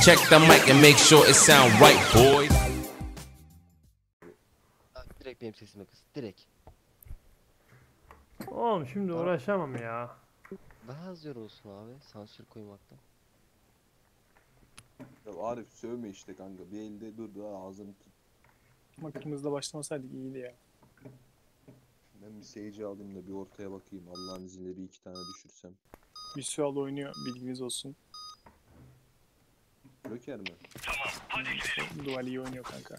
Check the mic and make sure it sound right, boys. Direkt benim sesime kız. Direkt. Oğlum şimdi uğraşamam ya. Daha az yer olsun abi. Sansür koymaktan. Ya Arif sövme işte kanka. Bir elde dur da ağzını tut. Makinimizde başlamasaydık iyiydi ya. Ben bir seyirci alayım da bir ortaya bakayım. Allah'ın izniyle bir iki tane düşürsem. Visual oynuyor, bilginiz olsun. Joker mi? Dual iyi oynuyor kanka.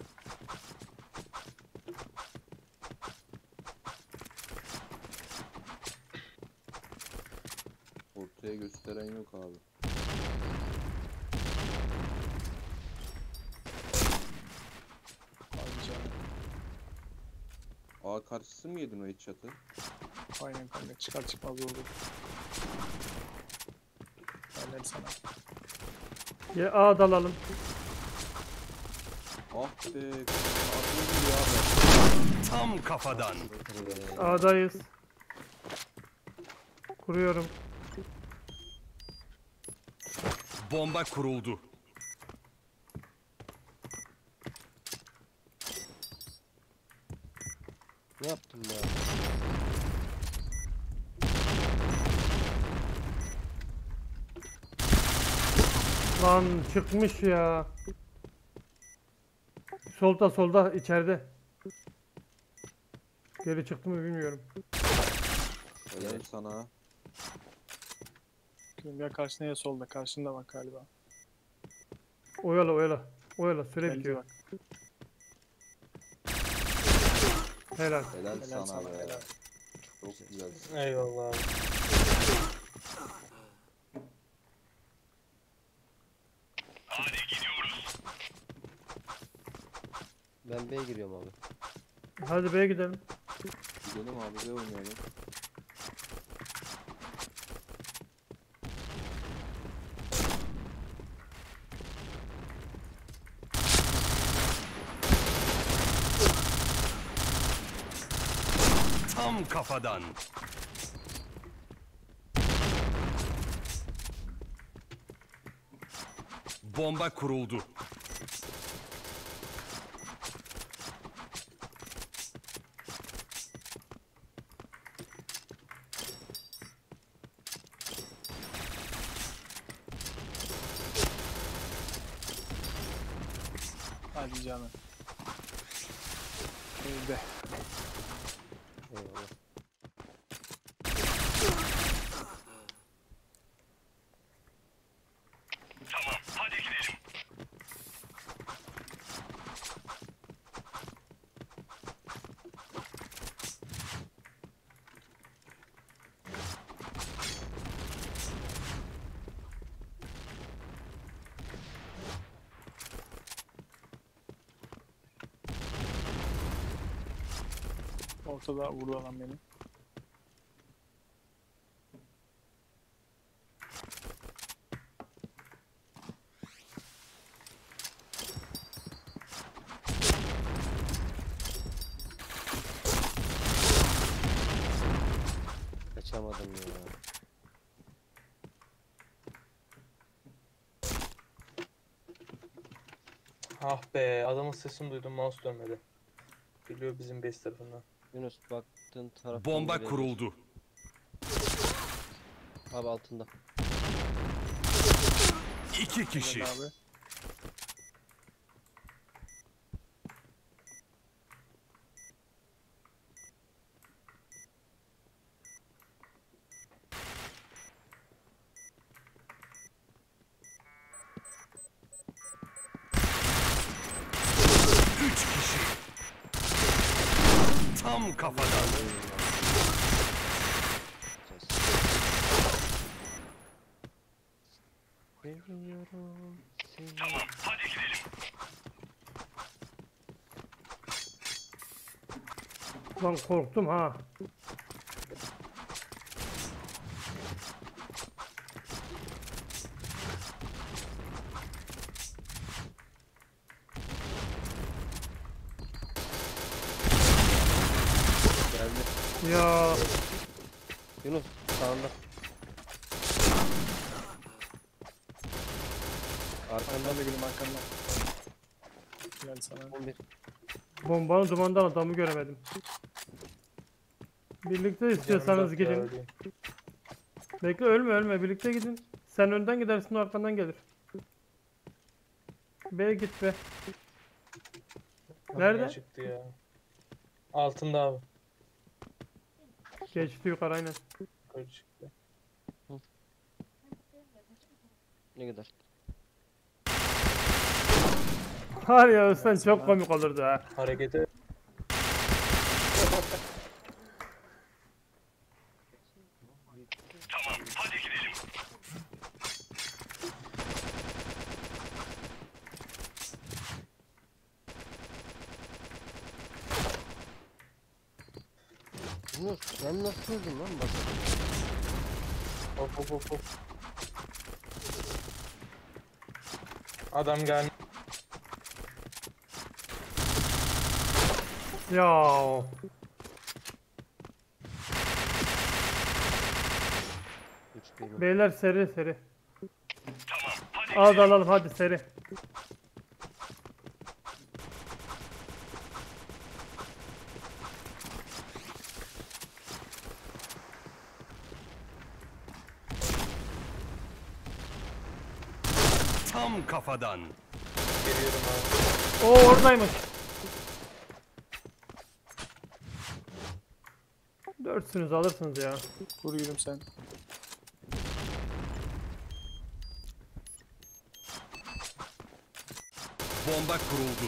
Ortaya gösteren yok abi. Hadi canım. Aa karşısı mı yedin o headshot'ı? Aynen kanka, çıkar çıkmaz oldu. Helal sana. Ya A dalalım. Ah be. Aklım ya abi. Tam kafadan. A'dayız. Kuruyorum. Bomba kuruldu. Ne yaptım ya? Lan çıkmış ya. Solda içeride. Geri çıktı mı bilmiyorum. Helal sana. Ya karşına ya solda. Karşında bak galiba. Oyala. Süre Geldi bitiyor. bak. Helal. Helal, Helal sana sana, be. helal. Çok güzel. Eyvallah abi. Ben B'ye giriyorum abi. Hadi B'ye gidelim. Gidelim abi de oynayalım. Tam kafadan. Bomba kuruldu. Hadi canım. Evde. Eyvallah. Ortada vurdu adam beni. Kaçamadım ya. Ah be, adamın sesini duydum, mouse dönmedi. Geliyor bizim base tarafından. Yunus baktığın taraftan Bomba gelebilir. kuruldu. Abi altında. İki kişi. Helal abi. Üç kişi. Tam kafadan. Seviyorum seni. Lan korktum ha. Geldi. Ya Yunus sağında. Arkandan da gülüm arkandan. Gel sana. 11. Bombanın dumandan adamı göremedim. Birlikte istiyorsanız Yanımda ya, gidin. öleyim. Bekle ölme birlikte gidin. Sen önden gidersin o arkandan gelir. B git be. Nerede? Nerede? Çıktı ya. Altında abi. Geçti yukarı aynen. Yukarı çıktı. Ne kadar? Var ya Özden çok komik olurdu ha. Harekete Bunu ben nasıl öldüm lan bak. hop hop hop hop. Adam geldi. Ya. Üç benim. Beyler seri. Al da alalım hadi seri. Tam kafadan. Geliyorum abi. O oradaymış. 4'sünüz alırsınız ya. Vur gülüm sen. Bomba kuruldu.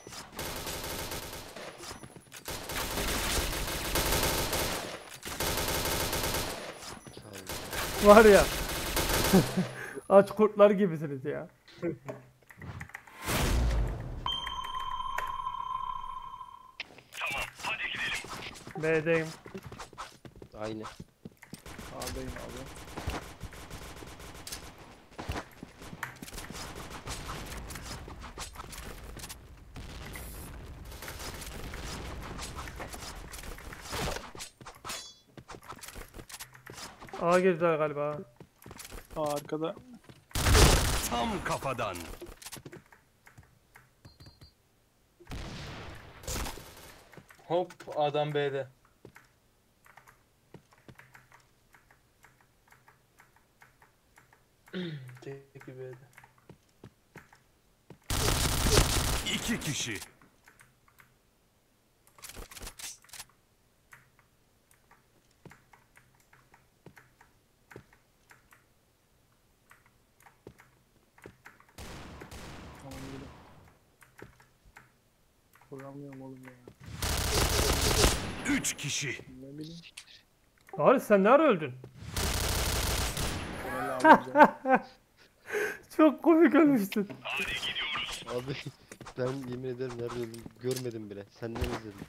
Var ya. Aç kurtlar gibisiniz ya. B'deyim. Aynı. A'dayım abi. A girdiler galiba. Aa arkada. Tam kafadan. Hop adam B'de. Tek B'de. 2 kişi. Tamam gülüm. Vuramıyorum oğlum ya. 3 kişi. Ne bileyim. Haris sen ne ara öldün? Orayı alacağım. Çok komik ölmüştün. Abi ben yemin ederim nerede öldüm görmedim bile. Senden izledim.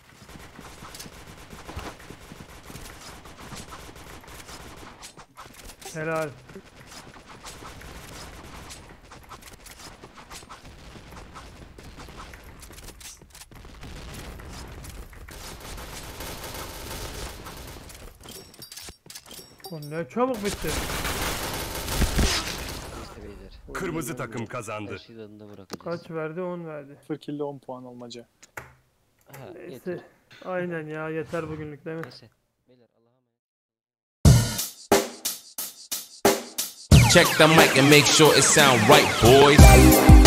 Helal. O ne çabuk bitti. Neyse beyler. Kırmızı takım Her kazandı. şeyi tadında bırakacağız. Kaç verdi? 10 verdi. 0 kill'de 10 puan olmaca. Ha, Neyse. yeter. Aynen ya yeter bugünlük değil mi? Neyse. Beyler Allah'a emanet. Check the mic and make sure it sound right, boys.